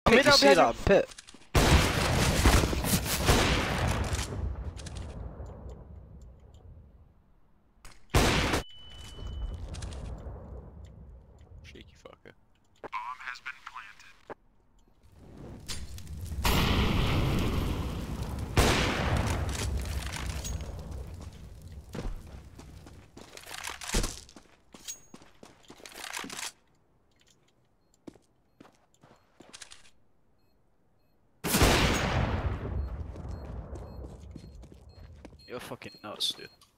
pit, you see that pit? Shaky fucker. Bomb has been planted. You're fucking nuts, dude.